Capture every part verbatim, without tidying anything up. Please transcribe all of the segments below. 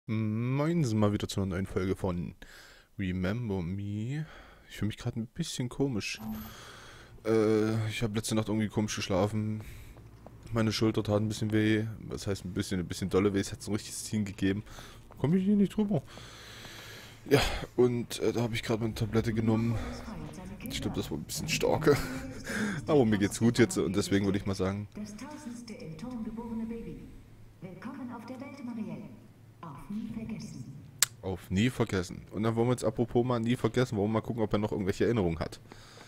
Moin, sind mal wieder zu einer neuen Folge von Remember Me. Ich fühle mich gerade ein bisschen komisch. Äh, ich habe letzte Nacht irgendwie komisch geschlafen. Meine Schulter tat ein bisschen weh. Das heißt ein bisschen, ein bisschen dolle weh. Es hat so ein richtiges Ziehen gegeben. Komme ich hier nicht drüber. Ja, und äh, da habe ich gerade meine Tablette genommen. Ich glaube, das war ein bisschen stark. Aber mir geht's gut jetzt und deswegen würde ich mal sagen. Das tausendste im Turm geborene Baby. Willkommen auf der Welt, Marielle. Auf nie vergessen. Auf nie vergessen. Und dann wollen wir jetzt apropos mal nie vergessen. Wollen wir mal gucken, ob er noch irgendwelche Erinnerungen hat.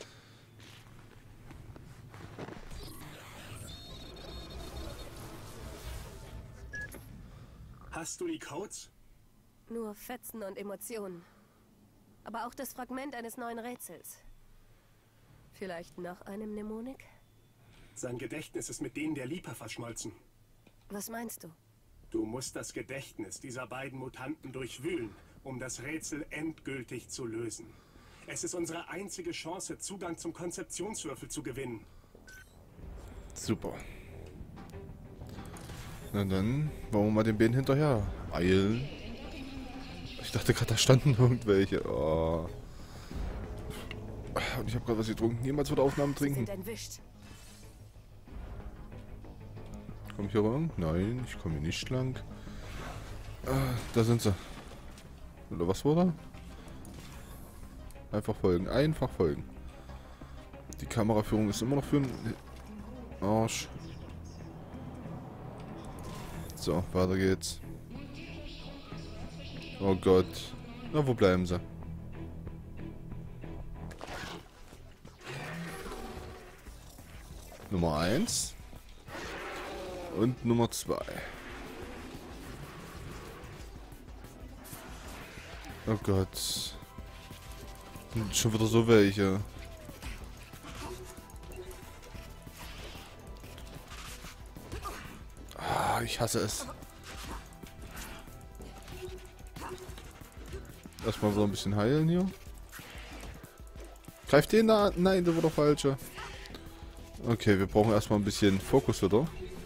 Hast du die Codes? Nur Fetzen und Emotionen. Aber auch das Fragment eines neuen Rätsels. Vielleicht nach einem Mnemonik? Sein Gedächtnis ist mit denen der Lipa verschmolzen. Was meinst du? Du musst das Gedächtnis dieser beiden Mutanten durchwühlen, um das Rätsel endgültig zu lösen. Es ist unsere einzige Chance, Zugang zum Konzeptionswürfel zu gewinnen. Super. Na dann, wollen wir mal den Bären hinterher eilen. Ich dachte gerade, da standen irgendwelche. Oh. Und ich habe gerade was getrunken. Niemals wird Aufnahmen Sie trinken. sind entwischt. Komm ich hier lang? Nein, ich komme hier nicht lang. Ah, da sind sie. Oder was war da? Einfach folgen. Einfach folgen. Die Kameraführung ist immer noch für den Arsch. So, weiter geht's. Oh Gott. Na, wo bleiben sie? Nummer eins. Und Nummer zwei. Oh Gott. Und schon wieder so welche. Ah, ich hasse es. Erstmal wieder ein bisschen heilen hier. Greift den da an? Nein, der war doch falscher. Okay, wir brauchen erstmal ein bisschen Fokus wieder.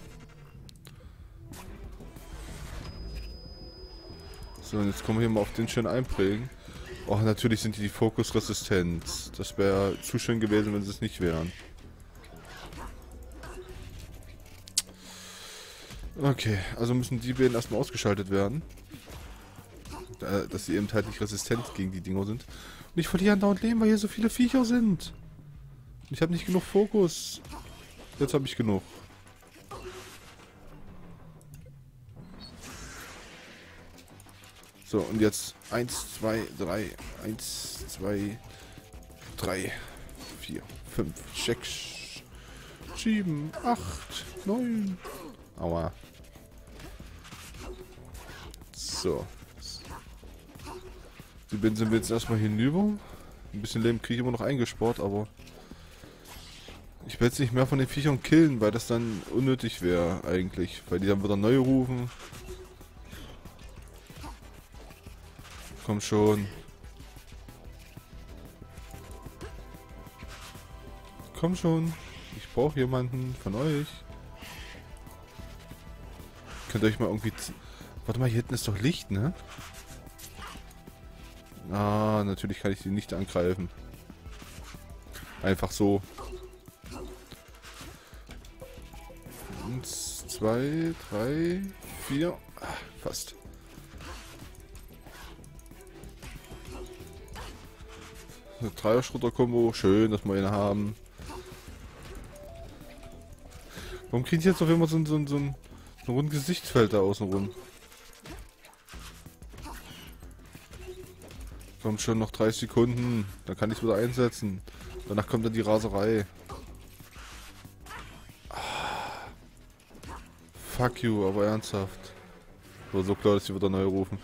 So, und jetzt kommen wir hier mal auf den schön einprägen. Oh, natürlich sind die, die fokusresistent. Das wäre zu schön gewesen, wenn sie es nicht wären. Okay, also müssen die beiden erstmal ausgeschaltet werden. Da, dass sie eben halt nicht resistent gegen die Dinger sind. Und ich verliere andauernd Leben, weil hier so viele Viecher sind. Und ich habe nicht genug Fokus. Jetzt habe ich genug. So, und jetzt eins, zwei, drei, eins, zwei, drei, vier, fünf, sechs, sieben, acht, neun. Aua. So. Die Binden sind wir jetzt erstmal hinüber. Ein bisschen Leben kriege ich immer noch eingespart, aber ich will jetzt nicht mehr von den Viechern killen, weil das dann unnötig wäre eigentlich. Weil die dann wieder neu rufen. Komm schon. Komm schon. Ich brauche jemanden von euch. Könnt ihr euch mal irgendwie... Warte mal, hier hinten ist doch Licht, ne? Ah, natürlich kann ich die nicht angreifen. Einfach so. Eins, zwei, drei, vier. Ah, fast. Eine Dreier-Schrutter-Kombo. Schön, dass wir eine haben. Warum kriegt ich jetzt auf immer so, ein- so, ein- so ein, so ein rundes Gesichtsfeld da außen rum? Kommt schon noch dreißig Sekunden. Dann kann ich es wieder einsetzen. Danach kommt dann die Raserei. Ah. Fuck you, aber ernsthaft. War so klar, dass sie wieder neu rufen.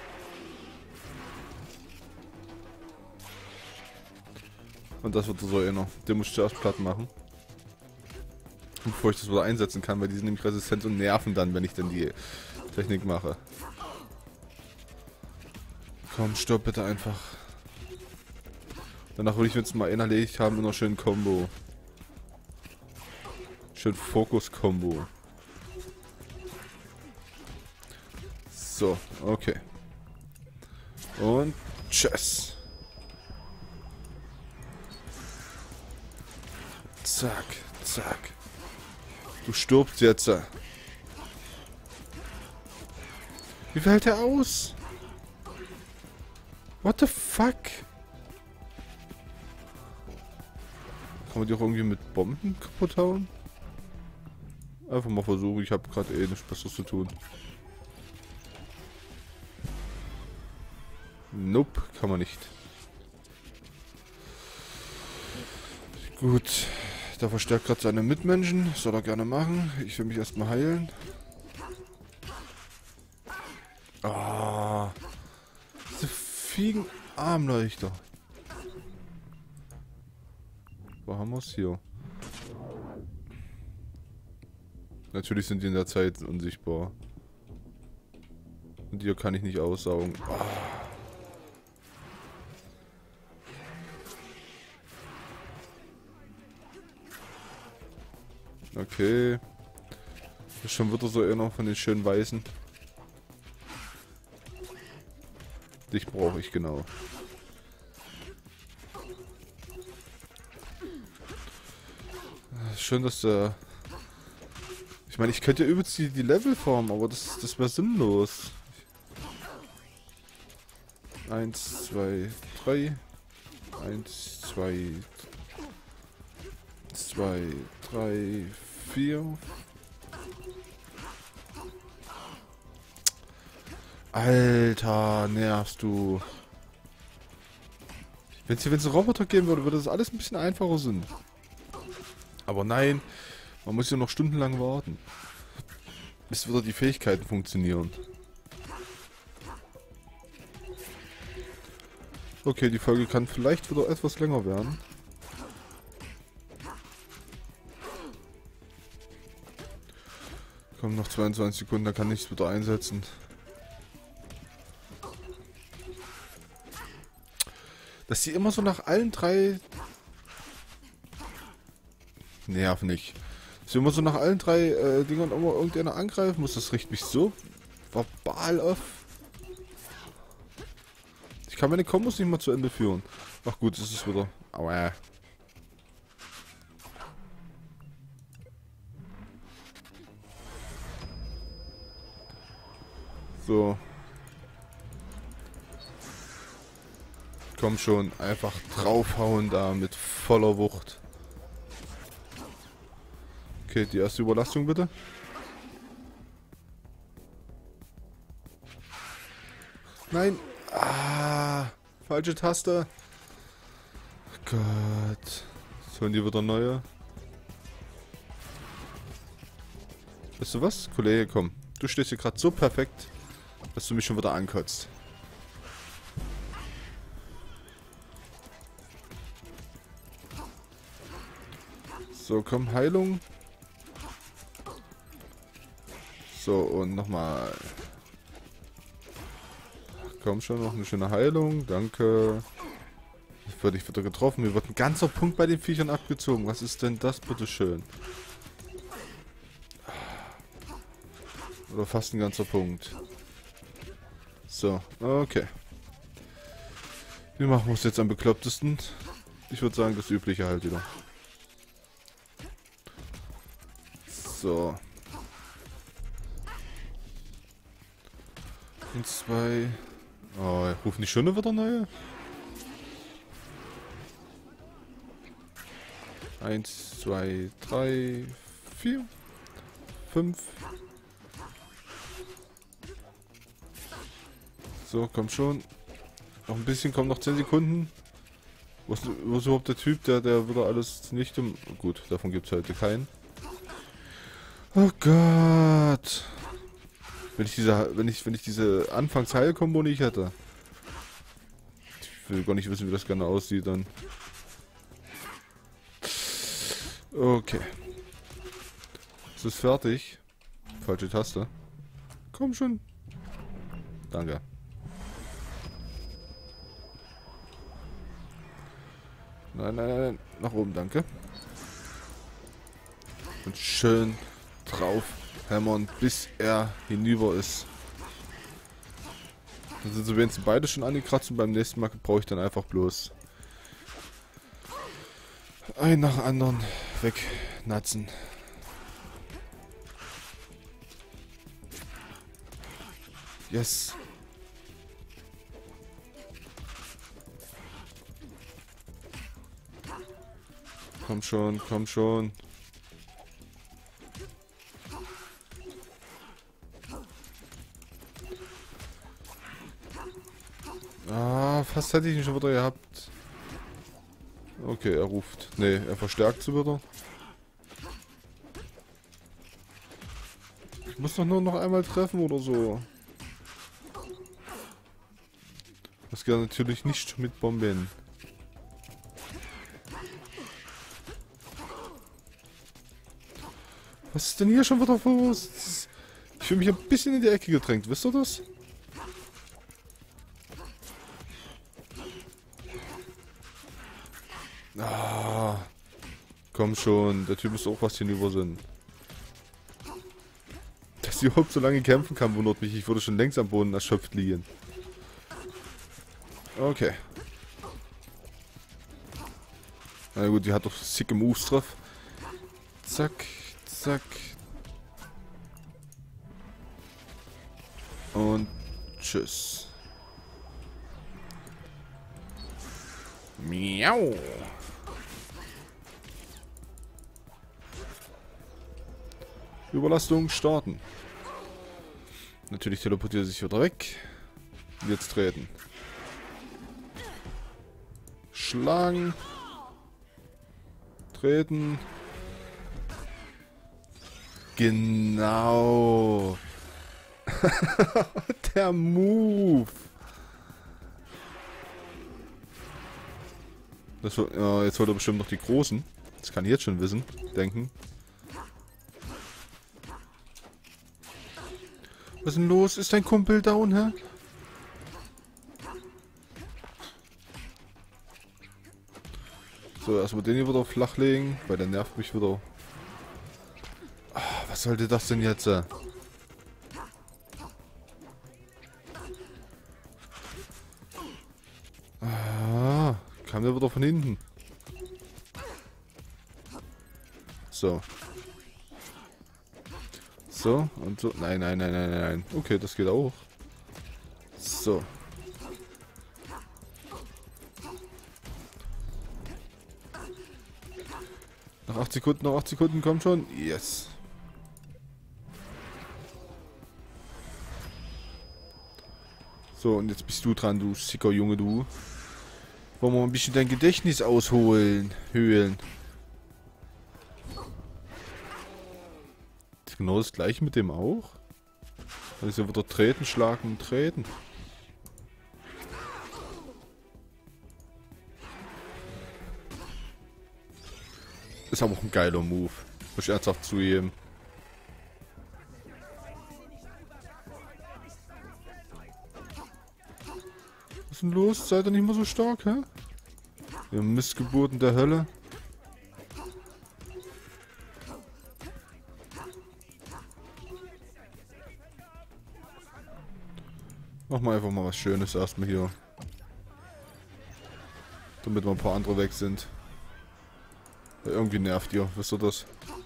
Und das wird so einer. Den muss ich zuerst platt machen. Bevor ich das wieder einsetzen kann, weil die sind nämlich resistent und nerven dann, wenn ich dann die Technik mache. Komm, stirb bitte einfach. Danach würde ich jetzt mal einen erledigt haben und noch schön Combo. Schön Fokus-Combo. So, okay. Und tschüss. Zack, zack. Du stirbst jetzt. Wie viel hält er aus? What the fuck? Kann man die auch irgendwie mit Bomben kaputt hauen? Einfach mal versuchen, ich habe gerade eh nichts Besseres zu tun. Nope, kann man nicht. Gut, der verstärkt gerade seine Mitmenschen, soll er gerne machen. Ich will mich erstmal heilen. Ah, diese fiegen Armleuchter. Wo haben wir es hier? Natürlich sind die in der Zeit unsichtbar. Und hier kann ich nicht aussaugen. Ah. Okay. Das ist schon wieder so einer von den schönen Weißen. Dich brauche ich genau. Schön, dass der... Ich meine, ich könnte ja übelst die, die Level formen, aber das, das wäre sinnlos. Eins, zwei, drei. Eins, zwei, zwei, drei, vier. Alter, nervst du. Wenn es hier einen Roboter geben würde, würde das alles ein bisschen einfacher sein. Aber nein, man muss ja noch stundenlang warten, bis wieder die Fähigkeiten funktionieren. Okay, die Folge kann vielleicht wieder etwas länger werden. Komm, noch zweiundzwanzig Sekunden, da kann ich es wieder einsetzen. Dass die immer so nach allen drei... Nerv nicht. Dass wir immer so nach allen drei äh, Dingern immer irgendeiner angreifen muss, das riecht mich so verbal auf. Ich kann meine Kombos nicht mal zu Ende führen. Ach gut, das ist wieder... Aua. So. Komm schon, einfach draufhauen da mit voller Wucht. Okay, die erste Überlastung bitte. Nein. Ah, falsche Taste. Oh Gott. Sollen die wieder neue? Weißt du was, Kollege, komm. Du stehst hier gerade so perfekt, dass du mich schon wieder ankotzt. So, komm, Heilung. So, und nochmal. Komm schon, noch eine schöne Heilung. Danke. Jetzt werde ich wieder getroffen. Mir wird ein ganzer Punkt bei den Viechern abgezogen. Was ist denn das, bitteschön? Oder fast ein ganzer Punkt. So, okay. Wir machen es jetzt am beklopptesten. Ich würde sagen, das Übliche halt wieder. So. Und zwei. Oh, rufen die schon wieder neue? Eins, zwei, drei, vier, fünf. So, komm schon. Noch ein bisschen, kommen noch zehn Sekunden. Wo ist, wo ist überhaupt der Typ, der, der wieder alles nicht um... Gut, davon gibt es heute keinen. Oh Gott. Wenn ich diese, wenn ich, wenn ich diese Anfangs-Heil-Kombo nicht hätte. Ich will gar nicht wissen, wie das gerne aussieht dann. Okay. Es ist fertig. Falsche Taste. Komm schon. Danke. Nein, nein, nein. Nach oben, danke. Und schön drauf hämmern, bis er hinüber ist. Dann sind sie wenigstens beide schon angekratzt und beim nächsten Mal brauche ich dann einfach bloß einen nach dem anderen wegnatzen. Yes. Komm schon, komm schon. Ah, fast hätte ich ihn schon wieder gehabt. Okay, er ruft. Ne, er verstärkt sie wieder. Ich muss doch nur noch einmal treffen oder so. Das geht natürlich nicht mit Bomben. Was ist denn hier schon wieder los? Ich fühle mich ein bisschen in die Ecke gedrängt, wisst ihr das? Ah, komm schon, der Typ ist auch was hinüber sind. Dass sie überhaupt so lange kämpfen kann, wundert mich. Ich würde schon längst am Boden erschöpft liegen. Okay. Na gut, die hat doch sicke Moves drauf. Zack, zack. Und tschüss. Miau. Überlastung starten. Natürlich teleportiert er sich wieder weg. Jetzt treten. Schlagen. Treten. Genau. Der Move. Das, äh, jetzt holt er bestimmt noch die Großen. Das kann ich jetzt schon wissen. Denken. Was ist denn los? Ist dein Kumpel down, hä? So, erstmal den hier wieder flachlegen, weil der nervt mich wieder. Ah, was sollte das denn jetzt? Äh? Ah, kam der wieder von hinten. So. So, und so. Nein, nein, nein, nein, nein. Okay, das geht auch. So. Noch acht Sekunden, noch acht Sekunden, komm schon. Yes. So, und jetzt bist du dran, du sicker Junge, du. Wollen wir mal ein bisschen dein Gedächtnis ausholen, höhlen. Ist genau das gleiche mit dem auch? Dann ist ja wieder treten, schlagen und treten. Ist aber auch ein geiler Move. Muss ich ernsthaft zugeben. Was ist denn los? Seid ihr nicht mehr so stark, hä? Ihr Missgeburten der Hölle. Machen wir einfach mal was Schönes erstmal hier. Damit wir ein paar andere weg sind. Ja, irgendwie nervt ihr, wisst ihr das?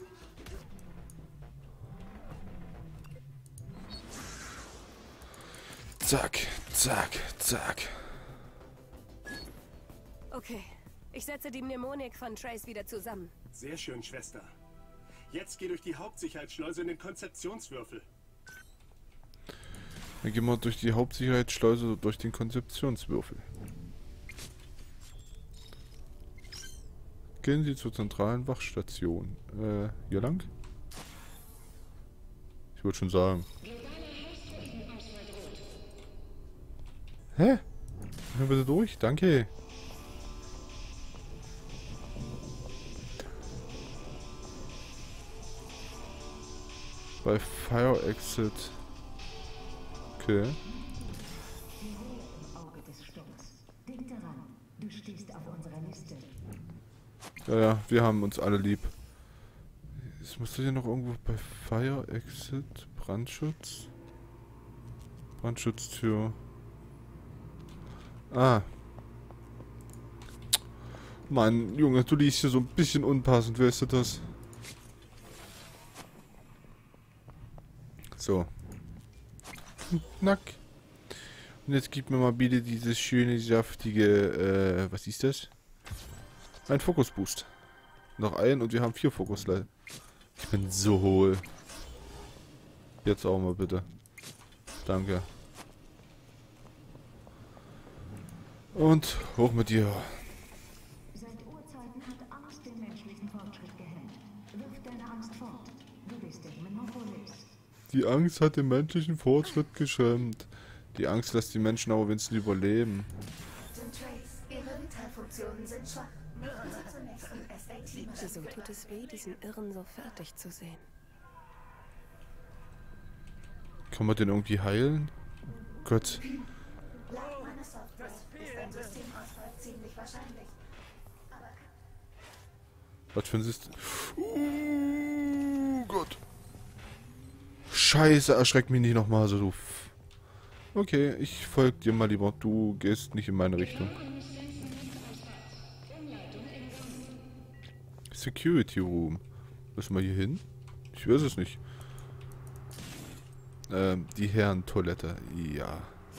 Zack, zack, zack. Okay, ich setze die Mnemonik von Trace wieder zusammen. Sehr schön, Schwester. Jetzt geh durch die Hauptsicherheitsschleuse in den Konzeptionswürfel. Dann gehen wir durch die Hauptsicherheitsschleuse durch den Konzeptionswürfel. Gehen Sie zur zentralen Wachstation. Äh, hier lang? Ich würde schon sagen. Hä? Gehen wir bitte durch? Danke. Bei Fire Exit. Okay. Auge des Sturms. Denk daran, du stehst auf unserer Liste. Ja, ja, wir haben uns alle lieb. Es musste hier noch irgendwo bei Fire Exit Brandschutz. Brandschutztür. Ah. Mann, Junge, du liest hier so ein bisschen unpassend, weißt du das? So. Knack. Und jetzt gib mir mal bitte dieses schöne, saftige, äh, was ist das? Ein Fokusboost. Noch ein und wir haben vier Fokus, Leute. Ich bin so hohl. Jetzt auch mal bitte. Danke. Und hoch mit dir. Seit Urzeiten hat Angst den menschlichen Fortschritt gehemmt. Wirf deine Angst fort. Du bist der Memopolis. Die Angst hat den menschlichen Fortschritt geschämt. Die Angst lässt die Menschen aber wenigstens überleben. Wieso tut es weh, diesen Irren so fertig zu sehen? Kann man den irgendwie heilen? Gott. Was für ein System? Uh, Gott. Scheiße, erschreck mich nicht nochmal so, du. F okay, ich folge dir mal lieber. Du gehst nicht in meine Richtung. Security Room. Müssen wir hier hin? Ich weiß es nicht. Ähm, die Herrentoilette. Ja.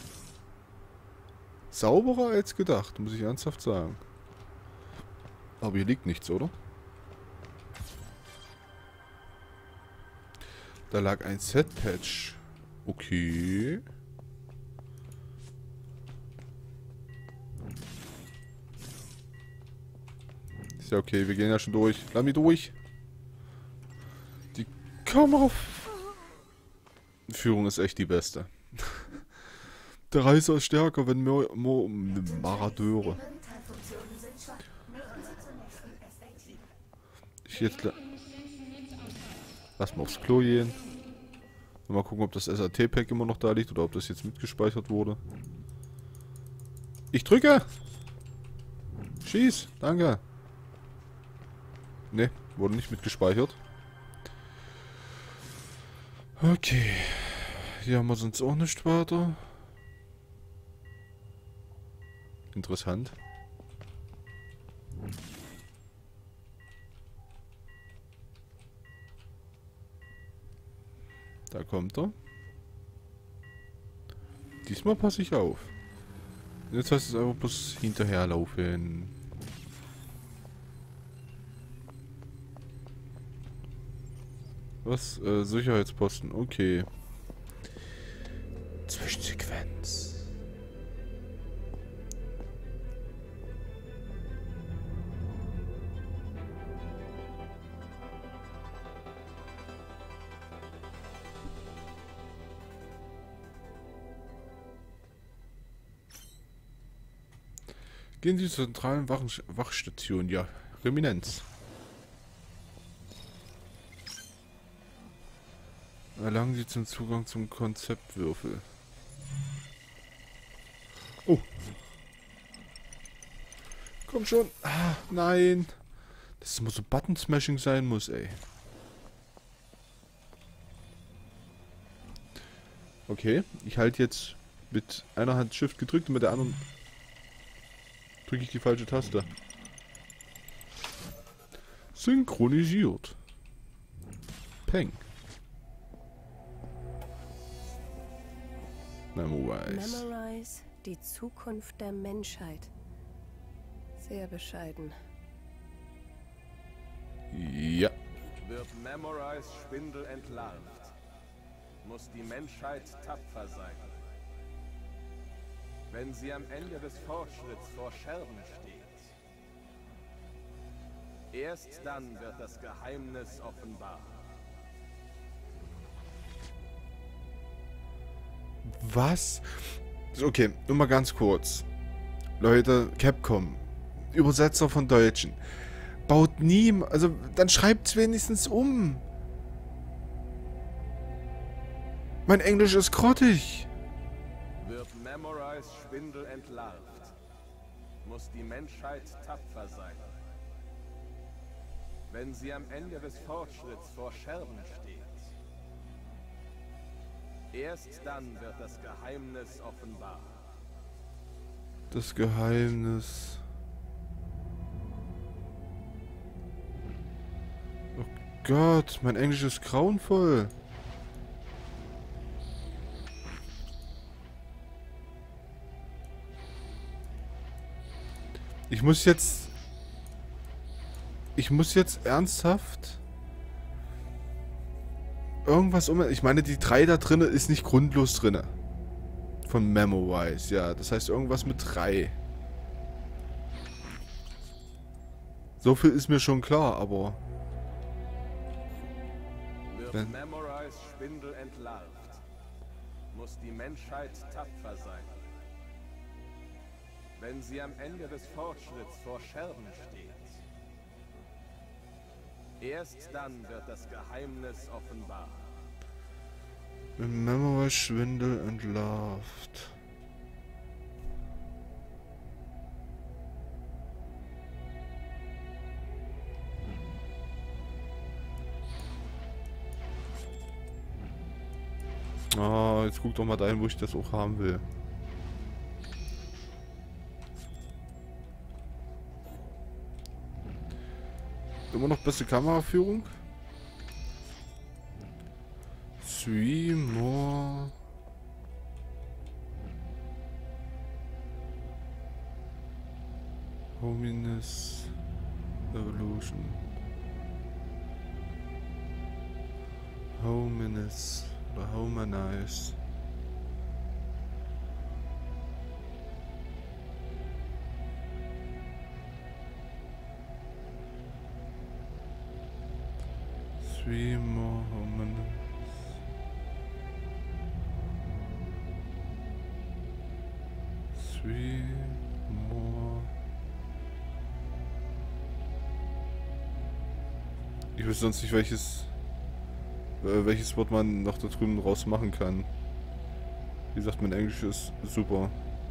Sauberer als gedacht, muss ich ernsthaft sagen. Aber hier liegt nichts, oder? Da lag ein Set-Patch. Okay. Ist ja okay, wir gehen ja schon durch. Lass mich durch. Die Kameraführung ist echt die beste. Der Reißer ist stärker, wenn mehr Mo Maradeure. Ich jetzt... Lass mal aufs Klo gehen. Mal gucken, ob das S A T-Pack immer noch da liegt oder ob das jetzt mitgespeichert wurde. Ich drücke! Schieß! Danke! Ne, wurde nicht mitgespeichert. Okay. Hier haben wir sonst auch nicht weiter. Interessant. Da kommt er. Diesmal passe ich auf. Jetzt heißt es einfach bloß hinterherlaufen. Was? Äh, Sicherheitsposten. Okay. Zwischensequenz. Gehen Sie zur zentralen Wach Wachstation. Ja, Reminenz. Erlangen Sie zum Zugang zum Konzeptwürfel. Oh. Komm schon. Ah, nein. Dass es immer so Button-Smashing sein muss, ey. Okay, ich halte jetzt mit einer Hand Shift gedrückt und mit der anderen drücke ich die falsche Taste. Synchronisiert. Peng. Memorize. Memorize, die Zukunft der Menschheit. Sehr bescheiden. Ja. Wird Memorize Spindel entlarvt, muss die Menschheit tapfer sein. Wenn sie am Ende des Fortschritts vor Scherben steht, erst dann wird das Geheimnis offenbar. Was? Okay, nur mal ganz kurz. Leute, Capcom, Übersetzer von Deutschen, baut nie, also dann schreibt's wenigstens um. Mein Englisch ist grottig. Wird Memorize Spindel entlarvt, muss die Menschheit tapfer sein. Wenn sie am Ende des Fortschritts vor Scherben steht, erst dann wird das Geheimnis offenbar. Das Geheimnis. Oh Gott, mein Englisch ist grauenvoll. Ich muss jetzt... Ich muss jetzt ernsthaft... Irgendwas um... Ich meine, die drei da drinne ist nicht grundlos drinne. Von Memorize, ja. Das heißt irgendwas mit drei. So viel ist mir schon klar, aber... Wird Memorize Spindel entlarvt, muss die Menschheit tapfer sein. Wenn sie am Ende des Fortschritts vor Scherben steht, erst dann wird das Geheimnis offenbar. Wenn Memorize Schwindel entlarvt. Ah, jetzt guck doch mal dahin, wo ich das auch haben will. Immer noch beste Kameraführung. Three more. Hominess Evolution. Hominess oder Hominize. Three more hominins. Three more. Ich weiß sonst nicht, welches äh, welches Wort man noch da drüben raus machen kann. Wie gesagt, mein Englisch ist super.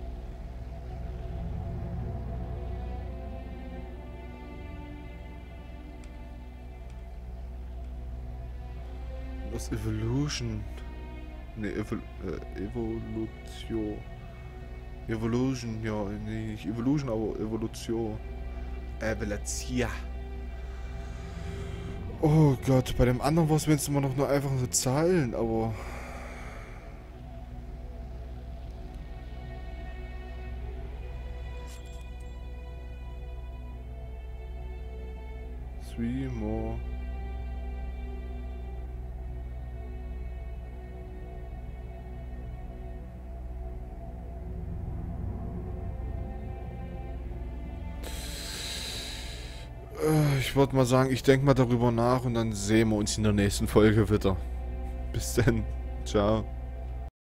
Was Evolution? Ne, Evol äh, Evolution. Evolution, ja, nee, nicht Evolution, aber Evolution. Evolution. Oh Gott, bei dem anderen war es jetzt immer noch nur einfach so Zahlen, aber... Three more... Ich würde mal sagen, ich denke mal darüber nach und dann sehen wir uns in der nächsten Folge wieder. Bis dann. Ciao.